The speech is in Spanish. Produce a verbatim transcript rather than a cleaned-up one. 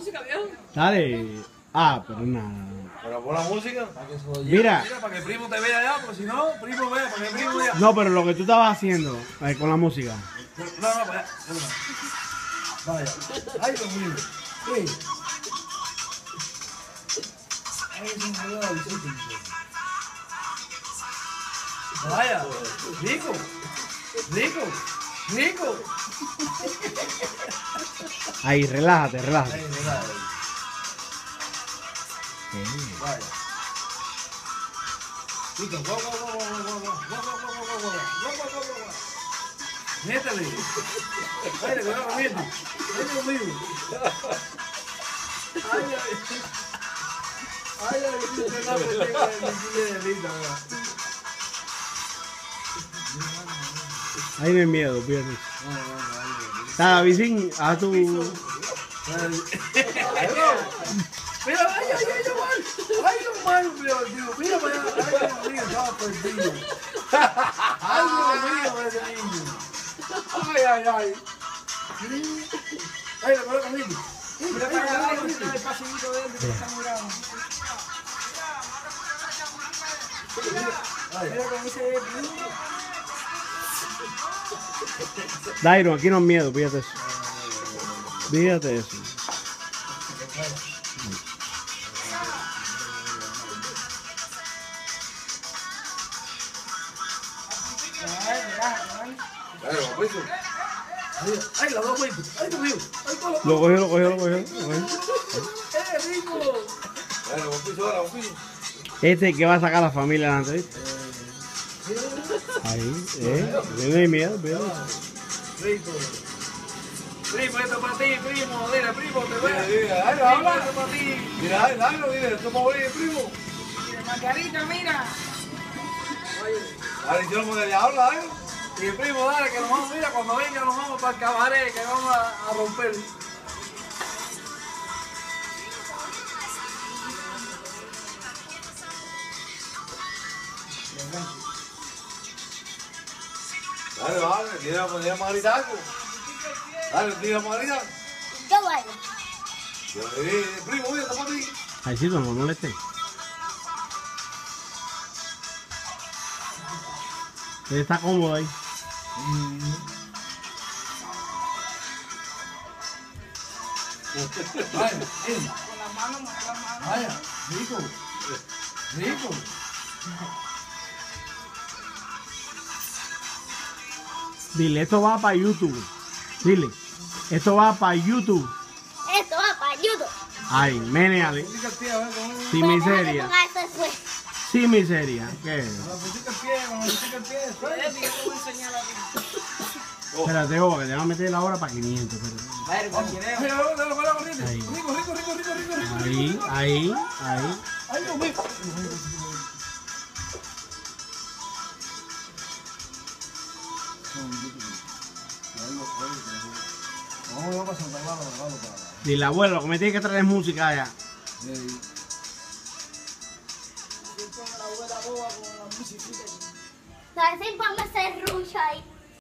música, viejo. Dale. Ah, pero nada. Pero pon la música. Mira. Mira, para que el primo te vea allá, porque si no, primo vea, para que el primo vea. No, pero lo que tú estabas haciendo eh, con la música. No, no, para allá. Vaya. Ay, Dios mío. Sí. Ay, es un juego de Vicente. Vaya. Rico. Rico. Rico. Ahí, relájate, relájate. Ahí, relájate. Vaya. Rico. Go, go, go, go, go, go, go, go, go, go, go, go, go, go, go, go. Métele. Ay, cuidado, miente. Ay, Dios mío. Ay, ay. Ay, ay, usted no me llega de linda, ¿verdad? Ahí no hay miedo, fíjate. Nada, Vicín, haz tu... Mira, ay, ay, ay, Omar. Ay, Omar, Dios mío. Mira para allá. Ay, Dios mío, estaba perdido. Ay, Dios mío, ese niño. Ay, ay, ay. Ay, le coloca conmigo. Mira para allá, el pasillito de él, que está mirando. Mira cómo dice él. Dairon, aquí no hay miedo, fíjate eso. Fíjate eso. Ay, los dos huevos. Ay, Dios mío. Ay, con los Lo cogió, lo cogió, lo cogió. Lo cogió. ¡Eh, rico! Bueno, un piso ahora, un piso. Este que va a sacar a la familia adelante, ¿viste? Ahí, eh. No hay miedo, fíjate. Rico. Primo, esto es para ti, primo. Dile, primo, te voy a decir. Ay, habla. Esto es para ti. Mira, ay, dale, dile, esto es para morir, primo. Margarita, mira. Dale, yo no me habla, ¿eh? Y primo, dale, que nos vamos, mira, cuando venga nos vamos para el cabaret, que vamos a, a romper. Dale, vale, tiene a poner a Margarita algo. Dale, tira a Margarita. Yo bailo. Eh, primo, mira, está para ti. Ahí sí, no me moleste. Él está cómodo ahí. Vaya, eh, Con las manos, con las manos. vaya, rico, rico. Dile, esto va para YouTube. Dile, esto va para YouTube. Esto va para YouTube. Ay, meneale. Pusiste el pie, a ver cómo es. Sin miseria. Sin miseria. ¿Qué es? Cuando pusiste el pie, cuando pusiste el pie, suelta. Yo te voy a enseñar a ti. Espérate, ojo, que te va a meter la hora para quinientos. Espérate. Verga, ¿quieres? Ay, dale, dale, dale, corriente. Ahí. Rico, rico, rico, rico, rico, rico. Ahí, ahí, ahí. Ay, Dios mío. Vamos a pasar Santa Clara, vamos para. Dile, abuelo, lo que me tiene que traer es música allá. Yo con la abuela boba con la musiquita. ¿Sabes si vamos a hacer rucha ahí?